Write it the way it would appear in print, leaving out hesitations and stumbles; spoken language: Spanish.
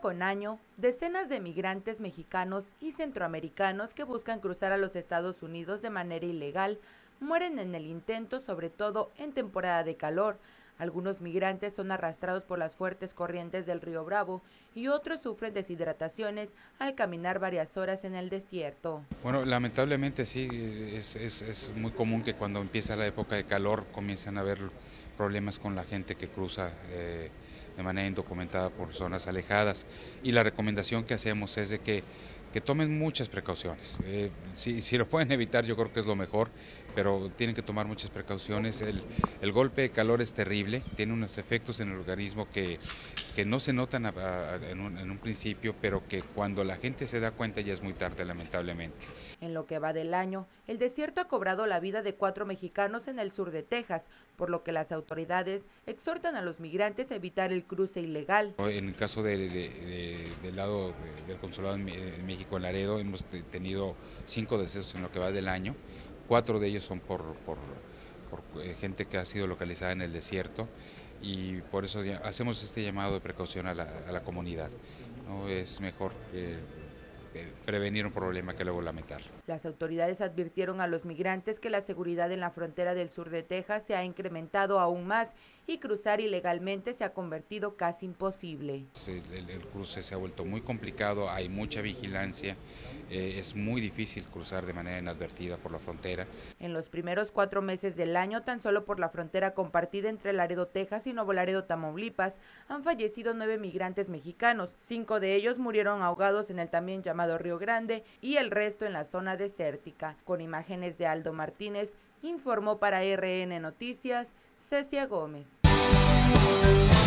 con año, decenas de migrantes mexicanos y centroamericanos que buscan cruzar a los Estados Unidos de manera ilegal mueren en el intento, sobre todo en temporada de calor. Algunos migrantes son arrastrados por las fuertes corrientes del río Bravo y otros sufren deshidrataciones al caminar varias horas en el desierto. Bueno, lamentablemente sí, es muy común que cuando empieza la época de calor comienzan a haber problemas con la gente que cruza de manera indocumentada por zonas alejadas, y la recomendación que hacemos es de que tomen muchas precauciones. Si lo pueden evitar, yo creo que es lo mejor, pero tienen que tomar muchas precauciones. El golpe de calor es terrible, tiene unos efectos en el organismo que no se notan en un principio, pero que cuando la gente se da cuenta ya es muy tarde, lamentablemente. En lo que va del año, el desierto ha cobrado la vida de 4 mexicanos en el sur de Texas, por lo que las autoridades exhortan a los migrantes a evitar el cruce ilegal. En el caso del lado del consulado en México, en Laredo, hemos tenido 5 decesos en lo que va del año. 4 de ellos son por gente que ha sido localizada en el desierto, y por eso hacemos este llamado de precaución a la comunidad. ¿No? Es mejor prevenir un problema que luego lamentar. Las autoridades advirtieron a los migrantes que la seguridad en la frontera del sur de Texas se ha incrementado aún más y cruzar ilegalmente se ha convertido casi imposible. El cruce se ha vuelto muy complicado, hay mucha vigilancia, es muy difícil cruzar de manera inadvertida por la frontera. En los primeros 4 meses del año, tan solo por la frontera compartida entre Laredo, Texas y Nuevo Laredo, Tamaulipas, han fallecido 9 migrantes mexicanos. 5 de ellos murieron ahogados en el también llamado Río Grande y el resto en la zona desértica. Con imágenes de Aldo Martínez, informó para RN Noticias, Cecia Gómez.